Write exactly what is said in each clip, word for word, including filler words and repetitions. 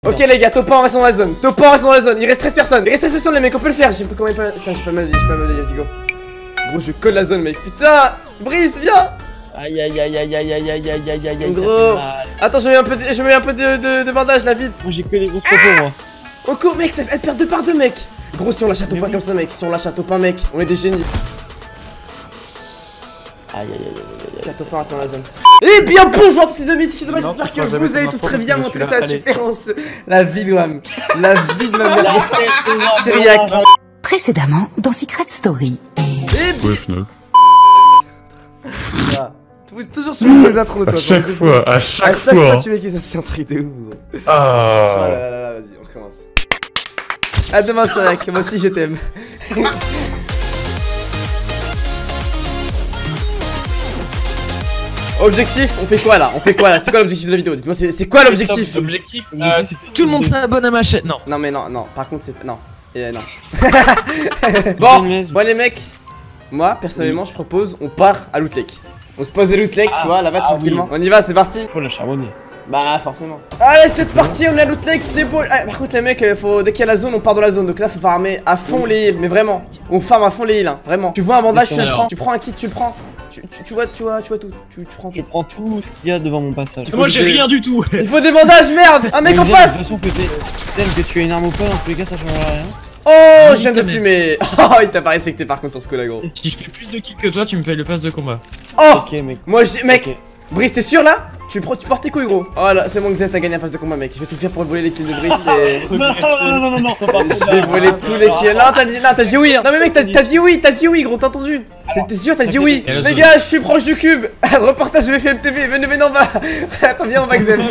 Ok les gars, top un, on reste dans la zone. Top un, on reste dans la zone. Il reste treize personnes. Il reste treize personnes les mecs, on peut le faire. J'ai pas combien pas. Putain, j'ai pas mal, j'ai pas mal, let's go. Gros, je colle la zone mec. Putain, Brice, viens. Aïe aïe aïe aïe aïe aïe aïe aïe aïe aïe. Gros. Attends, je mets un peu de, je mets un peu de, de, de bandage là vite. Moi j'ai que les grosses propos moi. Au cours mec, elle perd deux par deux mec. Gros, si on lâche à top un comme ça mec, si on lâche à top un mec, on est des génies. Aïe aïe aïe aïe aïe. top un reste dans la zone. Et bien bonjour à tous les amis, c'est Thomas, j'espère que vous allez tous très bien. Montrez ça à la différence. La vie de Wam. La vie de ma mère. Syriac. Précédemment dans Secret Story. Et bien. Toujours sur les intros toi. À chaque fois, à chaque fois. À chaque fois tu mets qui ça c'est un truc de ouf. Ah. Oh là là là, vas-y, on recommence. À demain Syriac, moi aussi je t'aime. Objectif, on fait quoi là? On fait quoi là? C'est quoi l'objectif de la vidéo? Dites-moi, c'est quoi l'objectif? L'objectif, euh, tout le monde s'abonne à ma chaîne. Non. Non mais non, non, par contre c'est... Non. Et non. Bon, bon les mecs, moi personnellement je propose, on part à Loot Lake. On se pose des Loot Lake, ah, tu vois, là-bas ah, tranquillement. Oui. On y va, c'est parti. Faut la charbonner. Bah forcément. Allez c'est parti, on est à Loot Lake, c'est beau. Ah, par contre les mecs, faut, dès qu'il y a la zone, on part dans la zone. Donc là faut farmer à fond oui. les heals, mais vraiment. On farme à fond les heals, hein, vraiment. Tu vois un bandage, tu le prends. Tu prends un kit, tu le prends. Tu, tu, tu vois, tu vois, tu vois tout. Tu, tu prends tout. Je prends tout ce qu'il y a devant mon passage. Moi j'ai rien du tout. Il faut des bandages, merde. Un mec en face. J'ai l'impression que que tu as une arme au poing, dans tous les cas ça changera rien. Oh, je viens de fumer. Oh, il t'a pas respecté par contre sur ce coup là gros. Si je fais plus de kills que toi, tu me payes le pass de combat. Oh. Ok mec. Moi j'ai... Mec okay. Brice, t'es sûr là? Tu, tu portes tes couilles gros. Oh là, c'est bon que t'as gagné un pass de combat mec. Je vais tout faire pour voler les kills de Brice et... Non non non non non. Je vais voler tous les kills. Non t'as dit, non, t'as dit oui. Non mais mec t'as dit oui, t'as dit oui gros, t'as entendu? T'es sûr, t'as dit oui. Les gars, je suis proche du cube. Reportage de F M T V, venez, venez, on va. Attends, viens, on va Xem.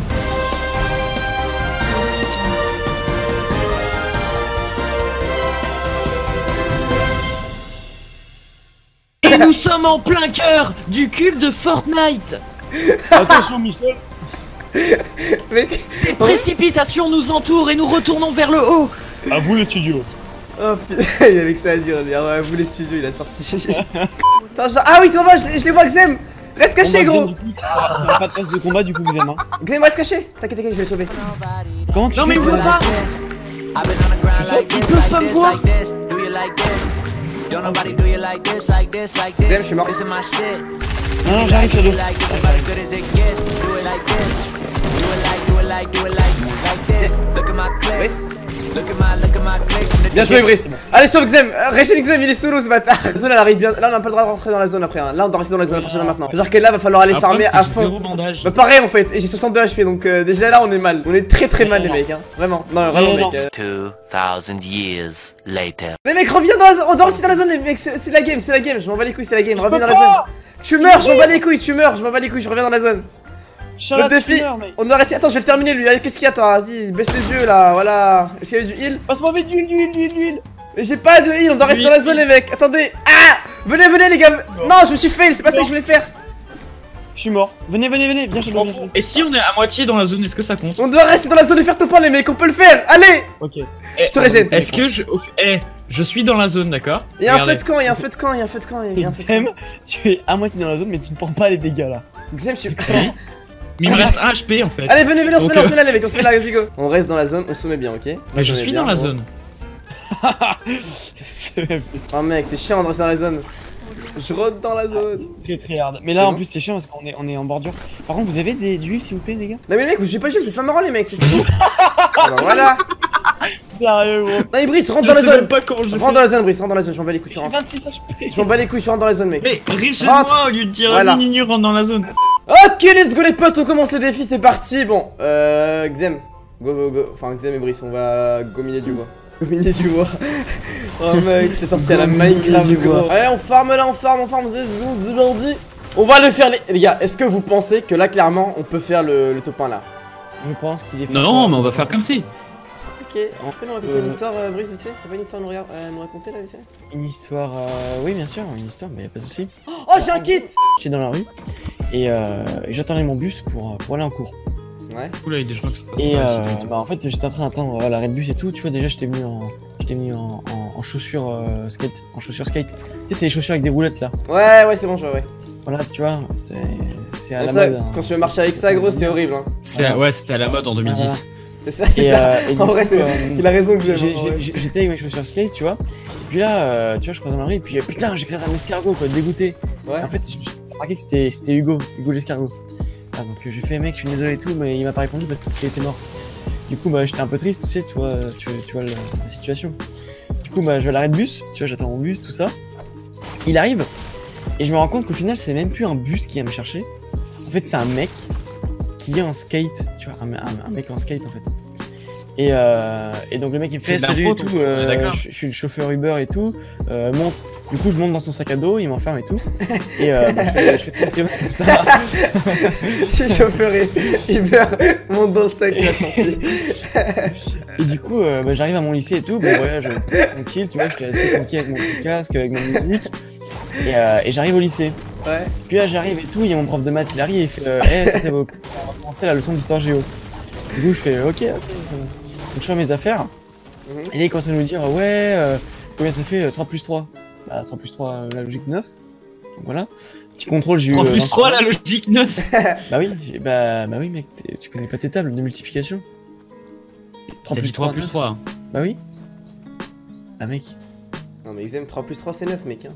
Et nous sommes en plein cœur du cube de Fortnite. Attention Michel. Mec, des précipitations nous entourent et nous retournons vers le haut. À vous le studio. Oh putain, il y avait que ça à dire, lui. À vous les studios, il a sorti. Attends, genre... Ah oui, tu vois, je, je les vois, Xem. Reste caché, gros. T'as pas de passe de combat, du coup, Xem. Hein. Xem, reste caché. T'inquiète, t'inquiète, je vais le sauver. Comment tu Non, mais ils voient pas. Tu sais qu'ils peuvent pas me voir. Xem, je suis mort. Non, non, j'arrive, Shadow. Brice. Bien joué Brice. Allez sauve Xem. Rachel Xem il est solo ce bâtard. La zone elle arrive bien. Là on a pas le droit de rentrer dans la zone après hein. Là on doit rester dans la zone la prochaine maintenant. Genre que là va falloir aller farmer à fond. Bah pareil en fait. Et j'ai soixante-deux H P donc euh, déjà là on est mal. On est très très mal les mecs hein. Vraiment. Non vraiment mec. Euh... two thousand years later. Mais mec reviens dans la zone. On doit rester dans la zone les mecs. C'est la game, c'est la game. Je m'en bats les couilles, c'est la game. Reviens dans la zone. Tu meurs, je m'en bats les couilles, tu meurs, je m'en bats les couilles, je reviens dans la zone. Le défi, on doit rester. Attends, je vais le terminer lui. Qu'est-ce qu'il y a toi? Vas-y, baisse les yeux là, voilà. Est-ce qu'il y a du heal? Passe-moi vite, d'huile, d'huile, d'huile, d'huile. Mais j'ai pas de heal, on doit rester dans la zone les mecs. Attendez. Ah! Venez, venez les gars. Non, je me suis fail, c'est pas ça que je voulais faire. Je suis mort. Venez, venez, venez, viens, je m'en fous. Et si on est à moitié dans la zone, est-ce que ça compte? On doit rester dans la zone et faire top un les mecs, on peut le faire. Allez! Ok. Je te régène. Est-ce que je. Eh, je suis dans la zone, d'accord? Il y a un feu de camp, il y a un feu de camp, il y a un feu de camp, il y a un feu de camp. Tu es à moitié dans la zone, mais tu ne prends pas les dégâts là. Xem, je suis. Mais il me reste un H P en fait. Allez, venez, venez, on se met là, on se met là, les mecs, on se met là, vas-y, go. On reste dans la zone, on se met bien, ok? Mais je suis dans la zone. Oh mec, c'est chiant de rester dans la zone. Je rôde dans la zone. Très très hard. Mais là en plus c'est chiant parce qu'on est, on est en bordure. Par contre, vous avez des d'huile s'il vous plaît, les gars? Non, mais mec, j'ai pas joué, vous êtes pas marrant, les mecs, c'est tout. Voilà. Sérieux, gros. Non, mais Brice, rentre dans la zone. Pas comment je rentre dans la zone, Brice, rentre dans la zone, je m'en bats les couilles, tu rentres. vingt-six H P. Je m'en bats les couilles, tu rentres dans la zone, mec. Mais régène-moi au lieu de dire voilà. Nini rentre dans la zone. Ok, let's go les potes, on commence le défi, c'est parti. Bon, euh, Xem, go, go, go. Enfin, Xem et Brice, on va gominer du bois. Gominer du bois. Oh mec, j'ai sorti à la Minecraft du bois. Allez, on farme là, on farme, on farme, c'est bandit. On va le faire, les, les gars. Est-ce que vous pensez que là, clairement, on peut faire le, le top un là? Je pense qu'il est fait. Non, non, mais on va faire comme si. Ok, on peut nous raconter une histoire, euh, Brice, vite fait? T'as pas une histoire à nous, euh, nous raconter là, vite fait? Une histoire, euh, oui, bien sûr, une histoire, mais y'a pas de soucis. Oh, j'ai un kit! J'étais dans la rue et, euh, et j'attendais mon bus pour, pour aller en cours. Ouais. Oula, il y a des gens qui se passent. Et euh, bah en fait, j'étais en train d'attendre euh, l'arrêt de bus et tout. Tu vois, déjà, j'étais venu en, j'étais venu en, en, en chaussures euh, skate, en chaussures skate. Tu sais, c'est les chaussures avec des roulettes là. Ouais, ouais, c'est bon, je vois, ouais. Voilà, tu vois, c'est, c'est à Comme la ça, mode. Hein. Quand tu veux marcher avec ça, gros, c'est horrible. Hein. C'est ouais, c'était à la mode en deux mille dix. Voilà. C'est ça, c'est Et, ça. euh, et du En vrai, coup, c'est- euh, il a raison que j'aime. j'ai- en vrai. j'ai- J'étais avec mes chaussures skate, tu vois. Et puis là, euh, tu vois, je croise dans la rue, et puis euh, putain, j'ai créé un escargot, quoi, dégoûté. Ouais. En fait, je me suis remarqué que c'était c'était Hugo, Hugo l'escargot. Ah, donc euh, j'ai fait, mec, je suis désolé et tout, mais il m'a pas répondu parce qu'il était mort. Du coup, bah, j'étais un peu triste, tu sais, tu vois, tu, tu vois la, la situation. Du coup, bah, je vais à l'arrêt de bus, tu vois, j'attends mon bus, tout ça. Il arrive, et je me rends compte qu'au final, c'est même plus un bus qui vient me chercher. En fait, c'est un mec qui est en skate, tu vois, un, un- un mec en skate en fait. Et, euh, et donc le mec il me C'est fait de salut l'impro, et tout, tout. euh, D'accord. je, je suis le chauffeur Uber et tout, euh, monte. Du coup je monte dans son sac à dos, il m'enferme et tout. Et euh, bah, je fais, je fais trente kilomètres comme ça. Je suis chauffeur et Uber monte dans le sac il a sorti. Et du coup euh, bah, j'arrive à mon lycée et tout, bon voyage tranquille, tu vois, j'étais assis tranquille avec mon petit casque, avec ma musique. Et, euh, et j'arrive au lycée. Ouais. Puis là j'arrive et tout, il y a mon prof de maths, il arrive et il fait euh, hey, sortez vos... on va commencer la leçon d'histoire géo. Du coup je fais ok, ok. Donc je fais mes affaires. Mhm. Et là il commence à nous dire ouais, euh, combien ça fait euh, trois plus trois? Bah trois plus trois, euh, la logique neuf. Donc voilà. Petit contrôle, j'ai eu. trois euh, plus Vincent. trois, la logique neuf. Bah oui, j'ai- bah, bah oui mec, t'es- tu connais pas tes tables de multiplication. T'as dit trois plus neuf. trois. Bah oui. Bah mec, Non, mais Exem, trois plus trois c'est neuf, mec. Hein.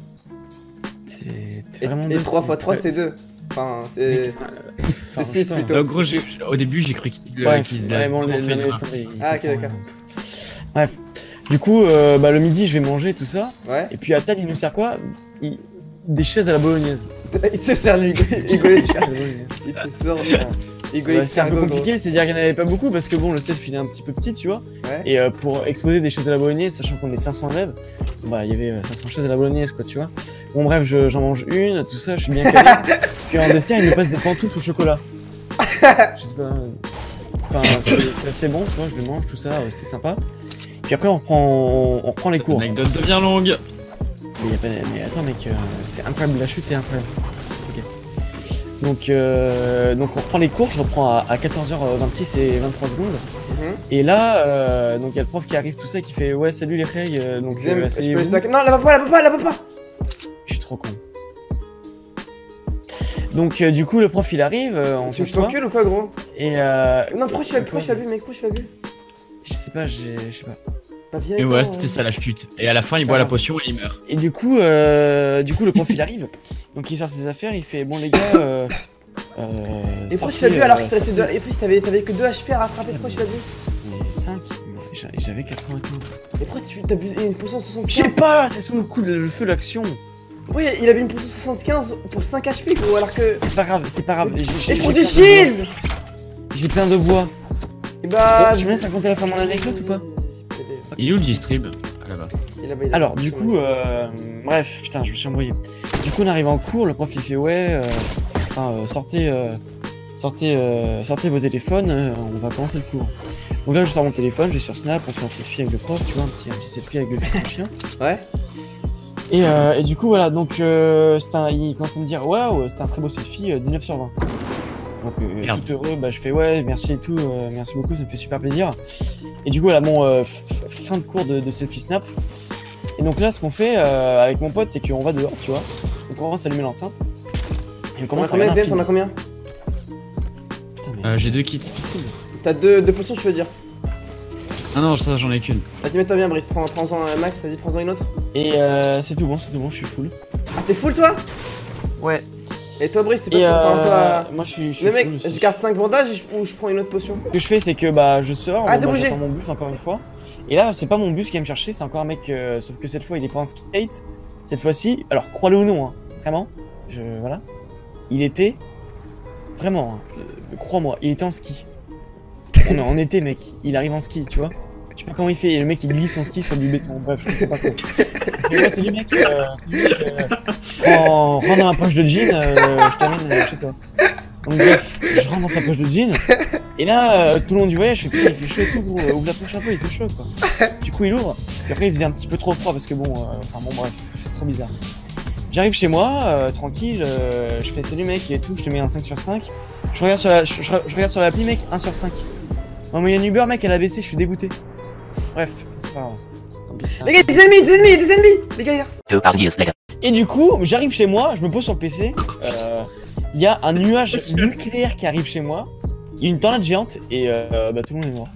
t'es t'es Et, vraiment. et bête, trois mec. fois trois Ouais, c'est deux. Enfin, mec, c'est. euh, C'est enfin, six je sais pas. plutôt. Donc gros, j'ai- au début j'ai cru qu'il Ouais, qu'ils ouais, l'avaient bon, vraiment le- fait le- une laisse erreur. tomber, il Ah, ok, comprend d'accord. rien. Bref. Du coup, euh, bah, le midi, je vais manger tout ça. Ouais. Et puis à table, il nous sert quoi? Il- Des chaises à la bolognaise. Il te sert lui, Hugo Des chaises à la l'escargot. bolognaise. Il te sort. Hugo Ouais, C'était un peu l'escargot. gros. compliqué, c'est-à-dire qu'il n'y en avait pas beaucoup parce que bon, le self il est un petit peu petit, tu vois. Ouais. Et euh, pour exposer des chaises à la bolognaise, sachant qu'on est cinq cents élèves, bah il y avait euh, cinq cents chaises à la bolognaise, quoi, tu vois. Bon, bref, je- j'en mange une, tout ça, je suis bien calé. Puis en dessert, il me passe des pantoufles au chocolat. Je sais pas. euh, Enfin, c'était c'était assez bon, tu vois, je le mange, tout ça, euh, c'était sympa. Puis après, on reprend, on reprend les cours. L'anecdote devient longue. Mais, y a pas, mais attends mec, euh, c'est incroyable, la chute est incroyable. Ok. Donc, euh, donc on reprend les cours, je reprends à, à quatorze heures vingt-six et vingt-trois secondes. Mhm. Et là, euh, donc il y a le prof qui arrive, tout ça, qui fait ouais salut les reilles, euh, donc Exem, euh, je peux asseyez-vous. les stacker. Non, la papa, la papa, la papa. Je suis trop con. Donc euh, du coup le prof il arrive, euh, on Tu me s'assoit t'encules ou quoi, gros? et euh, Non, pourquoi tu l'as pourquoi tu l'as bu, mec? Pourquoi tu l'as bu? je sais pas, j'ai- je sais pas. Bah, viens Et avec ouais, moi, c'était hein. ça la chute. Et à la fin, C'est il pas boit la grave. potion et il meurt. Et du coup, euh, du coup le prof il arrive, donc il sort ses affaires, il fait bon les gars. Euh, euh, Et pourquoi tu sortez, l'as bu alors euh, qu'il te restait deux. sortez. Et puis t'avais t'avais que deux H P à rattraper, pourquoi tu l'as bu? Mais cinq, j'avais quatre-vingt-quinze. Et pourquoi tu t'as bu une potion Je sais soixante-quinze? pas, c'est sous le coup de le feu l'action. Oui, il a bu une potion soixante-quinze pour cinq H P, gros, alors que. C'est pas grave, c'est pas grave. j'ai- j'ai- Et j'ai pour plein du de bois. shield! J'ai plein de bois. Et bah. Bon, tu me laisses raconter la fin de mon anecdote ou pas? Il est où le distrib? Ah là-bas. Il est là-bas, il est là-bas. Alors du coup, euh, bref, putain, je me suis embrouillé. Du coup, on arrive en cours, le prof il fait ouais, euh, enfin, euh, sortez, euh, sortez, euh, sortez vos téléphones, euh, on va commencer le cours. Donc là, je sors mon téléphone, je vais sur Snap, on fait un selfie avec le prof, tu vois, un petit, un petit selfie avec le petit chien. Ouais. Et, euh, et du coup, voilà, donc euh, c'est un, il commence à me dire waouh, c'était un très beau selfie, euh, dix-neuf sur vingt. Donc euh, Merde. tout heureux, bah je fais ouais, merci et tout, euh, merci beaucoup, ça me fait super plaisir. Et du coup, voilà, bon, euh, f- f- fin de cours de, de selfie snap. Et donc là, ce qu'on fait euh, avec mon pote, c'est qu'on va dehors, tu vois. Donc on commence à allumer l'enceinte. Et on T'en as commence à combien, regarder un Exem? T'en as film. combien? Putain, mais- Euh, J'ai deux kits. T'as deux, deux potions, tu veux dire? Ah non, ça j'en ai qu'une. Vas-y, mets-toi bien, Brice. Prends- Prends-en un max, vas-y, prends-en une autre. Et euh, c'est tout bon, c'est tout bon, je suis full. Ah, t'es full, toi? Ouais. Et toi, Brice, t'es pas Et full? Enfin, euh, toi. moi, je suis, je suis Mais full mec, aussi. je garde cinq bandages et je- ou je prends une autre potion. Ce que je fais, c'est que bah je sors, Ah, bon, de bah, bouger. j'attends mon bus encore une fois. Et là, c'est pas mon bus qui va me chercher, c'est encore un mec, euh, sauf que cette fois, il est pas en skate. Cette fois-ci, alors crois-le ou non, hein, vraiment, je voilà, il était vraiment, hein, euh, crois-moi, il était en ski. On est en été, mec, il arrive en ski, tu vois. Je sais pas comment il fait, et le mec il glisse son ski sur du béton. Bref, je comprends pas trop. Mais ouais, c'est lui, mec. Euh, c'est lui, mec, euh, prends, prends dans ma poche de jean, euh, je t'amène euh, chez toi. Donc bref, je rentre dans sa poche de jean. Et là, euh, tout le long du voyage, je fais putain, il fait chaud et tout, gros. euh, Ouvre la poche un peu, il fait chaud, quoi. Du coup, il ouvre. Puis après, il faisait un petit peu trop froid parce que bon, euh, enfin bon, bref, c'est trop bizarre. J'arrive chez moi, euh, tranquille, euh, je fais salut mec et tout, je te mets un cinq sur cinq. Je regarde sur la, je, je- je regarde sur l'appli, mec, un sur cinq. En moyenne Uber, mec, elle a baissé, je suis dégoûté. Bref, c'est pas grave. Les gars, des ennemis, des ennemis, des ennemis! Les gars, Two thousand years later. Et du coup, j'arrive chez moi, je me pose sur le P C, euh, il y a un nuage nucléaire qui arrive chez moi, il y a une tornade géante et euh, bah tout le monde est mort.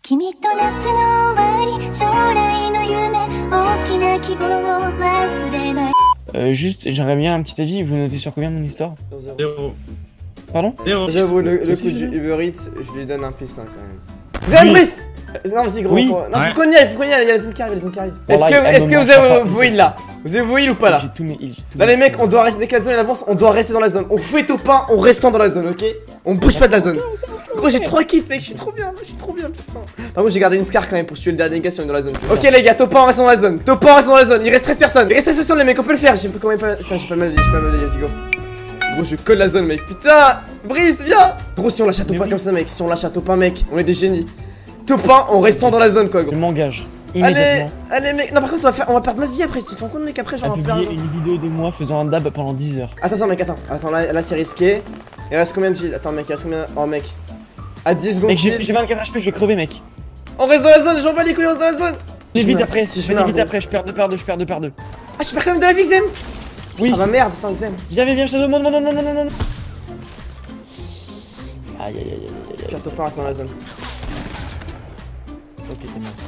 君と夏の終わり将来の夢大きな希望を忘れない Euh, juste, j'aimerais bien un petit avis, vous notez sur combien mon histoire? Zéro. Pardon? Zéro. J'avoue, le, le coup du Uber Eats, je lui donne un plus cinq quand même. Zem Brice. Non, mais c'est gros. Oui. Faut... Non, Ouais. faut qu'on y aille, faut qu'on y aille, il y a la zone qui arrive, la zone qui arrive. Est-ce Voilà, que, elle est-ce me que vous manque avez pas. vos heals là? Vous avez vos heals ou pas là? J'ai tous mes heals, j'ai tous Là mes les mecs, heals. on doit rester dès que la zone elle avance, on doit rester dans la zone. On fait au pain en restant dans la zone, ok? On bouge pas de la zone. Gros, j'ai trois kills, mec, je suis trop bien, je suis trop bien, putain. Par contre, j'ai gardé une scar quand même pour tuer le dernier gars si on est dans la zone. Ok, les gars, top un, on reste dans la zone. Top un, on reste dans la zone. Il reste treize personnes. Il reste treize personnes, les mecs, on peut le faire. J'ai quand même pas. Putain, j'ai pas mal de j'ai pas mal de let's go. Gros, je colle la zone, mec. Putain, Brice, viens. Gros, si on lâche à top un comme ça, mec, si on lâche à top un, mec, on est des génies. Top un en restant dans la zone, quoi, Je gros. m'engage. Allez, Immédiatement. allez, mec. Non, par contre, on va, faire, on va perdre Mazzy après. Tu te rends compte, mec, après, À genre, on va perdre. publier une vidéo de moi faisant un dab pendant dix heures. Attends, mec, attends. Attends, là, là c'est risqué. Il reste combien de kills? Attends, mec, il reste combien? Oh, mec. À dix secondes. Mec, j'ai j'ai vingt-quatre H P, je vais crever, mec. On reste dans la zone, j'en bats les couilles, on reste dans la zone. J'ai Je vite meurs. après, Si je je vais meurs, vite gros. après, je perds deux par deux, je perds deux par deux. Ah, je perds quand même de la vie, Xem. Oui. Ah bah merde, attends, Xem. Viens, viens, viens, je te demande, non, non, non, non, non, non. Aïe, aïe, aïe, aïe, aïe, aïe. Pierre top un reste dans la zone. Ok, t'es mort.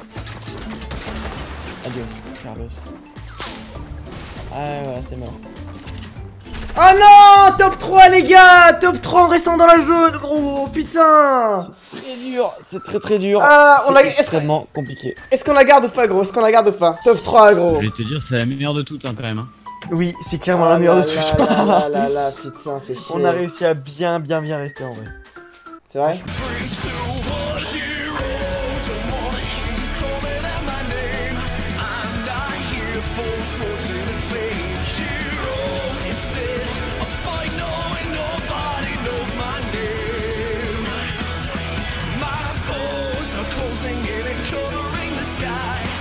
Adios, Carlos. Ah ouais, c'est mort. Oh non, top trois les gars. Top trois en restant dans la zone, gros. Putain. Très dur, c'est très très dur. Ah, on C'est l'a- est-ce que- extrêmement compliqué. Est-ce qu'on la garde ou pas, gros? Est-ce qu'on la garde ou pas? Top trois, gros. Je vais te dire, c'est la meilleure de toutes hein, quand même. Hein. Oui, c'est clairement Oh la meilleure de là tous. là là là là, putain, fait chier. On a réussi à bien, bien, bien rester en vrai. C'est vrai? Closing in and covering the sky.